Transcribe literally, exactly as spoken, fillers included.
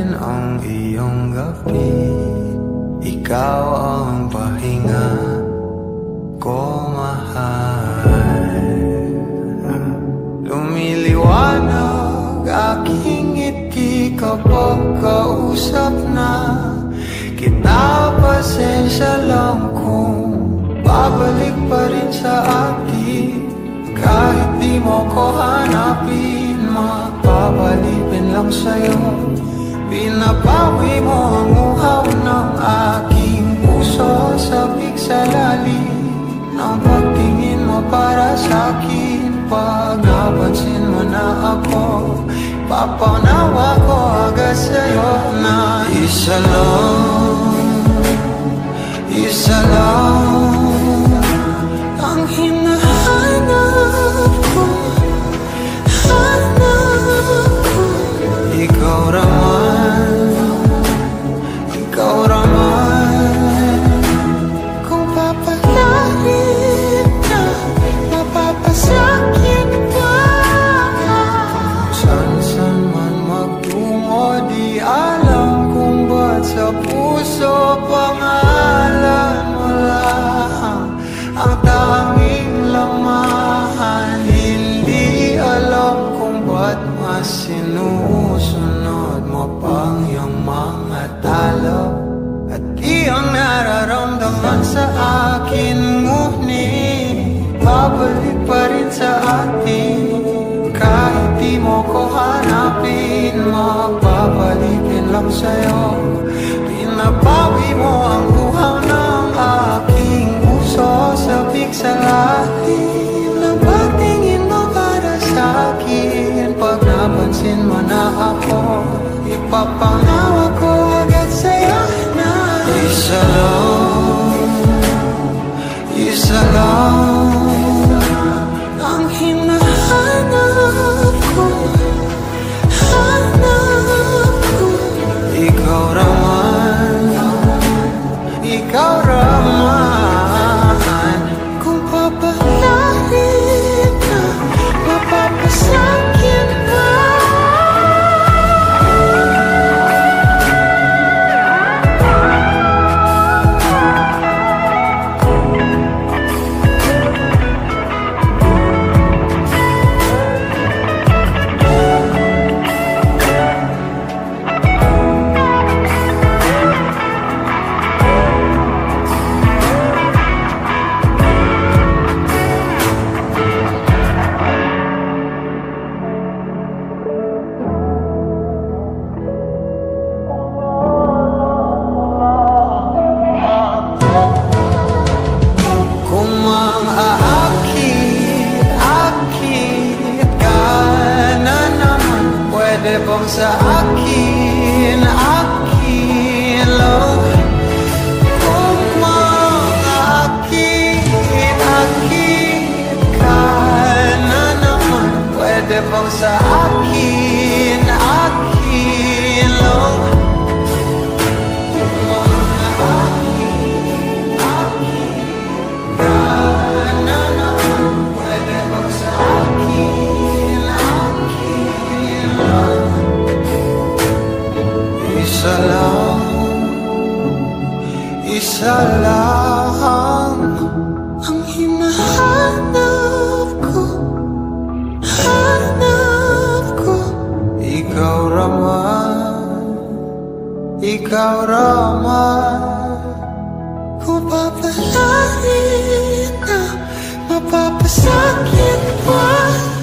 rin ang iyong gabi. Ikaw ang pahinga ko, mahal. Lumiliwanag aking ngiti kapag kausap na kita. Pasensya lang kung babalik pa rin sa atin. Kahit di mo ko hanapin, mapapalipin lang sa'yo. Pinapawi mo ang uhaw ng aking puso, sabik sa lalim ng pagtingin mo para sa'kin. Pag napansin mo na ako, papanawa ko agad sa'yo na isa lang, isa lang ang hinahanap ko, hanap ko. Ikaw raman, ikaw raman. Kung papalarin na, mapapasakit pa. San-san man magtungo, di alam kung ba't sa puso pangalan mo lang ang tanging laman. Hindi alam kung ba't mas sinusunod mo pang yung mga talo. At di ang nararamdaman sa akin, ngunit babalik pa rin sa atin. Kahit di mo ko hanapin, mapapalipin lang sa'yo. Pinapawi mo ang uhaw ng aking puso, sabik sa lalim ng pagtingin mo para sa'kin. Pag napansin mo na ako, ipapanawa ko agad sa'yo na isa lang, isa lang ang hinahanap ko, hanap ko. Ikaw raman, ikaw raman. Kung papalarin na, mapapasakit pa. Bang sa akin, akin lang. Kung maakit-akit ka na naman, pwede bang sa akin, akin lang. Kung maakit-akit ka na naman, pwede bang sa akin, akin lang. Isa lang, isa lang ang hinahanap ko, hanap ko. Ikaw raman, ikaw raman. Kung papalarin na, mapapasakit pa.